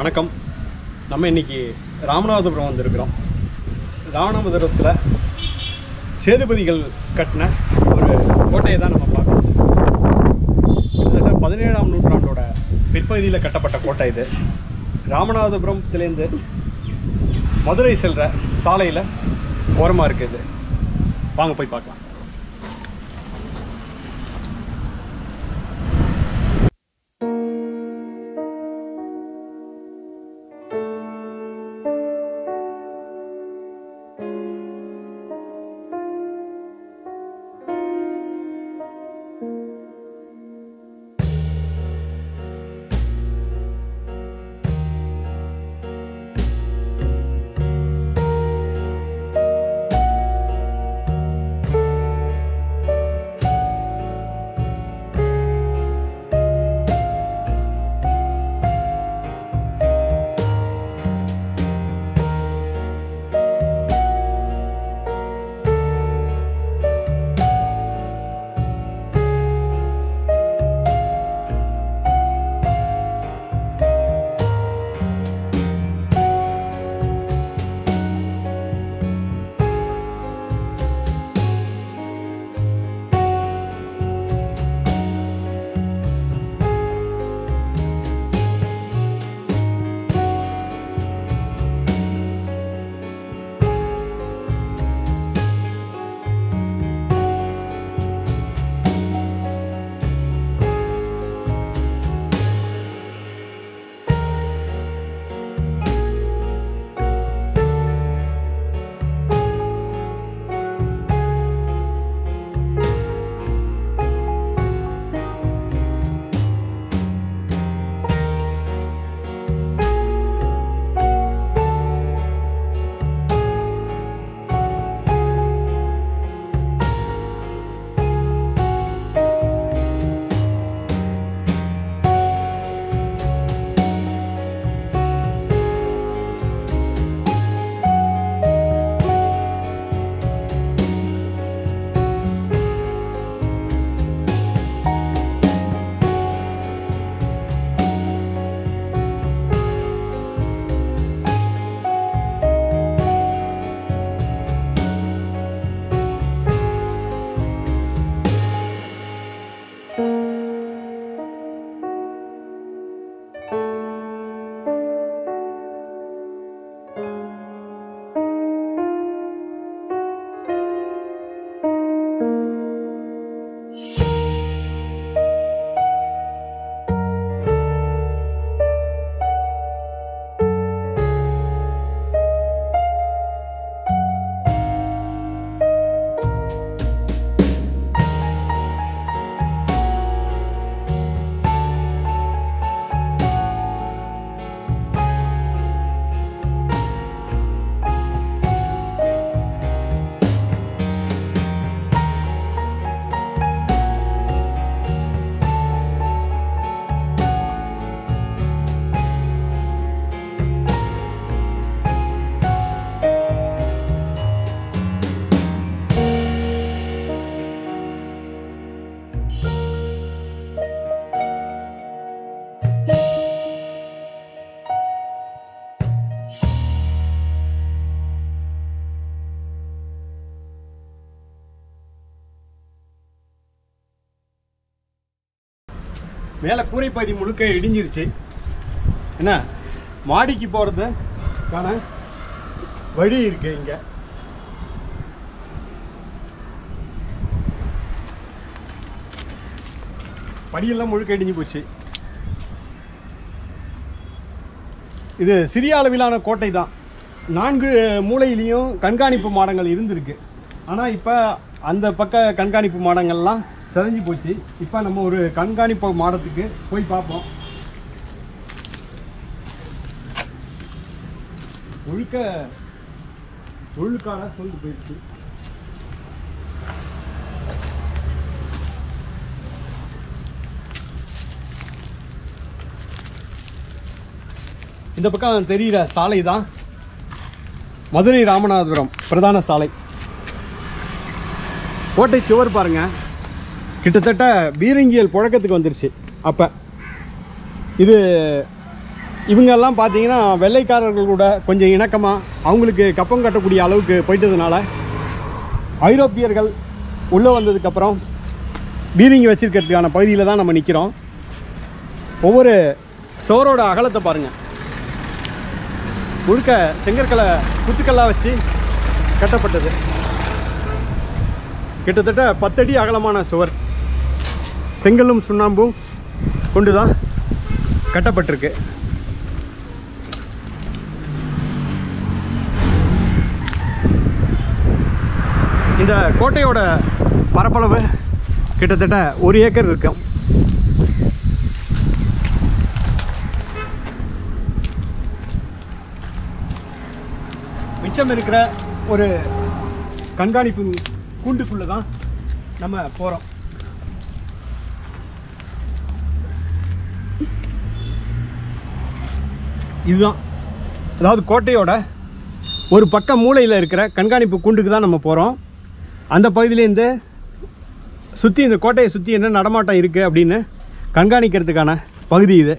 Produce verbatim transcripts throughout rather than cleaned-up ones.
வணக்கம். நம்ம இன்னைக்கு ராமநாதபுரம் வந்திருக்கிறோம். ராமநாதபுரத்தில் சேதுபதிகள் கட்டின ஒரு கோட்டையை தான் நம்ம பார்க்கணும். கிட்டத்தட்ட பதினேழாம் நூற்றாண்டோட பிற்பகுதியில் கட்டப்பட்ட கோட்டை இது. ராமநாதபுரத்துலேருந்து மதுரை செல்கிற சாலையில் ஓரமாக இருக்குது. வாங்க போய் பார்க்கலாம். மேலே கூரை பகுதி முழுக்க இடிஞ்சிருச்சு. என்ன மாடிக்கு போகிறதுக்கான வழி இருக்கு. இங்கே படியெல்லாம் முழுக்க இடிஞ்சு போச்சு. இது சிறிய அளவிலான கோட்டை தான். நான்கு மூலையிலையும் கண்காணிப்பு மாடங்கள் இருந்திருக்கு. ஆனால் இப்போ அந்த பக்க கண்காணிப்பு மாடங்கள்லாம் செதஞ்சு போச்சு. இப்போ நம்ம ஒரு கண்காணிப்பு மாடத்துக்கு போய் பார்ப்போம். முழுக்க ஒழுக்கால சொல்லிட்டு போயிடுச்சு. இந்த பக்கம் தெரிகிற சாலை தான் மதுரை ராமநாதபுரம் பிரதான சாலை. கோட்டை சுவர் பாருங்க, கிட்டத்தட்ட பீரங்கியல் புழக்கத்துக்கு வந்துருச்சு. அப்போ இது இவங்கெல்லாம் பார்த்தீங்கன்னா வெள்ளைக்காரர்கள் கூட கொஞ்சம் இணக்கமாக அவங்களுக்கு கப்பம் கட்டக்கூடிய அளவுக்கு போயிட்டதுனால ஐரோப்பியர்கள் உள்ளே வந்ததுக்கப்புறம் பீரங்கி வச்சிருக்கிறதுக்கான பகுதியில் தான் நம்ம நிற்கிறோம். ஒவ்வொரு சோரோட அகலத்தை பாருங்கள். முழுக்க செங்கற்களை குத்துக்கல்லாக வச்சு கட்டப்பட்டது. கிட்டத்தட்ட பத்தடி அகலமான சுவர் செங்கல்லும் சுண்ணாம்பும் கொண்டு தான் கட்டப்பட்டிருக்கு. இந்த கோட்டையோட பரப்பளவு கிட்டத்தட்ட ஒரு ஏக்கர் இருக்கும். மிச்சம் இருக்கிற ஒரு கண்காணிப்பு கூண்டுக்குள்ள தான் நம்ம போறோம். இதுதான், அதாவது கோட்டையோட ஒரு பக்க மூலையில் இருக்கிற கண்காணிப்பு கூண்டுக்கு தான் நம்ம போகிறோம். அந்த பகுதியிலேருந்து சுற்றி இந்த கோட்டையை சுற்றி என்ன நடமாட்டம் இருக்குது அப்படின்னு கண்காணிக்கிறதுக்கான பகுதி இது.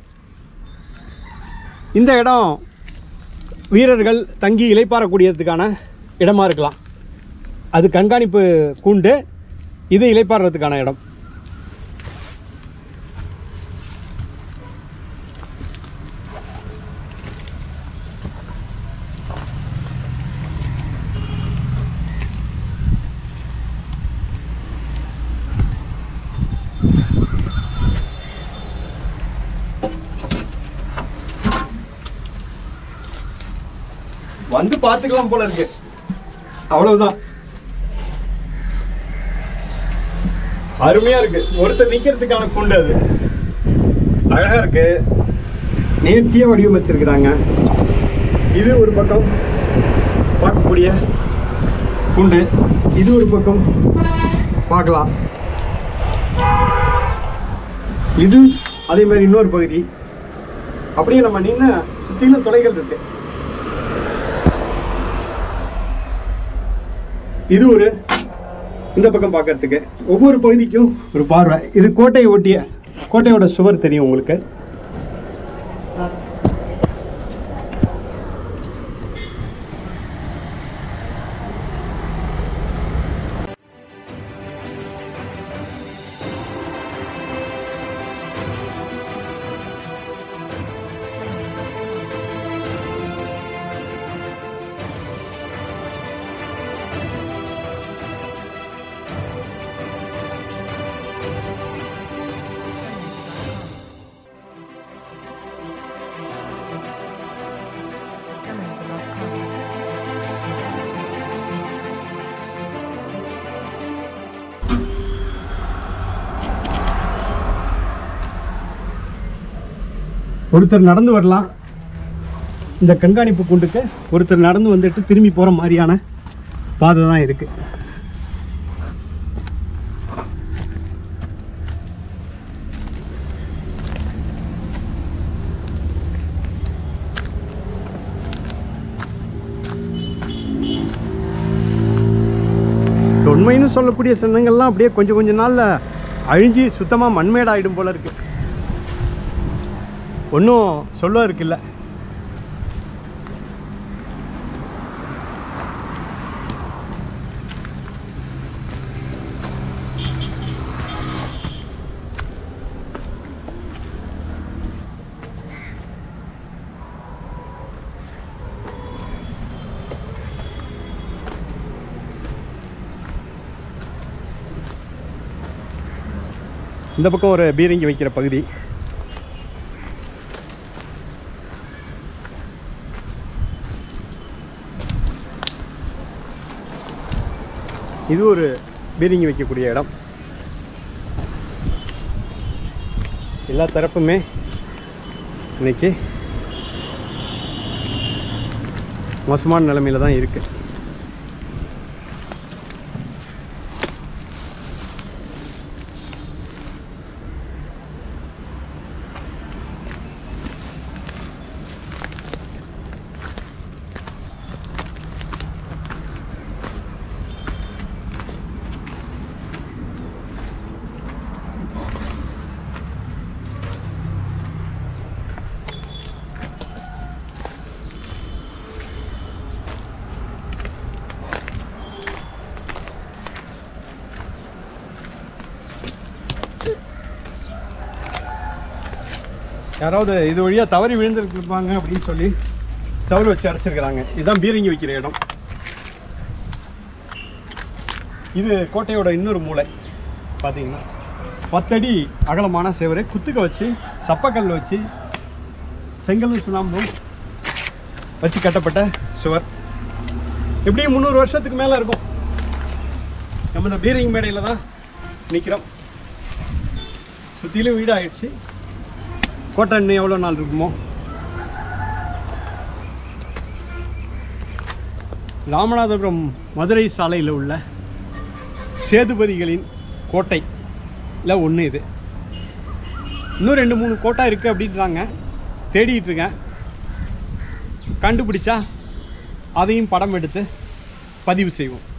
இந்த இடம் வீரர்கள் தங்கி இளைப்பாறக்கூடியதுக்கான இடமா இருக்கலாம். அது கண்காணிப்பு கூண்டு, இது இளைப்பாறதுக்கான இடம். வந்து பார்த்துக்கலாம் போல இருக்கு, அவ்வளவுதான். அருமையா இருக்கு. ஒருத்தர் நிக்கிறதுக்கான கூண்டு, அது அழகா இருக்கு. நேர்த்தியா வடிவமைச்சிருக்கிறாங்க. இது ஒரு பக்கம் பார்க்கக்கூடிய கூண்டு, இது ஒரு பக்கம் பார்க்கலாம். இது அதே மாதிரி இன்னொரு பகுதி. அப்படியே நம்ம நின்ன சுத்திலும் தொலைகள் இருக்கு. இது ஒரு இந்த பக்கம் பார்க்கறதுக்கு ஒவ்வொரு பகுதிக்கும் ஒரு பார்வை. இது கோட்டையை ஒட்டிய கோட்டையோட சுவர் தெரியும் உங்களுக்கு. ஒருத்தர் நடந்து வரலாம். இந்த கண்காணிப்பு கூண்டுக்கு ஒருத்தர் நடந்து வந்துட்டு திரும்பி போகிற மாதிரியான பாதை தான் இருக்கு. தொன்மைன்னு சொல்லக்கூடிய சின்னங்கள்லாம் அப்படியே கொஞ்சம் கொஞ்ச நாளில் அழிஞ்சு சுத்தமாக மண்மேடாயிடும் போல இருக்கு. ஒன்றும் சொல்ல இருக்குல்ல. இந்த பக்கம் ஒரு பீரங்கி வைக்கிற பகுதி. இது ஒரு பீரங்கி வைக்கக்கூடிய இடம். எல்லா தரப்புமே இன்னைக்கு மோசமான நிலைமையில தான் இருக்கு. யாராவது இது வழியாக தவறி விழுந்துருப்பாங்க அப்படின்னு சொல்லி சவுறு வச்சு அடைச்சிருக்கிறாங்க. இதுதான் பீரங்கி வைக்கிற இடம். இது கோட்டையோட இன்னொரு மூளை. பார்த்தீங்கன்னா பத்தடி அகலமான சேவரை குத்துக்க வச்சு சப்பக்கல் வச்சு செங்கல் சுண்ணாம்பும் வச்சு கட்டப்பட்ட சுவர். எப்படியும் முந்நூறு வருஷத்துக்கு மேலே இருக்கும். நம்ம இந்த பீரங்கி மேடையில் தான் நிற்கிறோம். சுற்றிலும் வீடு ஆயிடுச்சு. கோட்டை இன்னும் எவ்வளோ நாள் இருக்குமோ. ராமநாதபுரம் மதுரை சாலையில் உள்ள சேதுபதிகளின் கோட்டையில் ஒன்று இது. இன்னும் ரெண்டு மூணு கோட்டை இருக்குது அப்படின்றாங்க. தேடிட்டு இருக்கேன். கண்டுபிடிச்சா அதையும் படம் எடுத்து பதிவு செய்வோம்.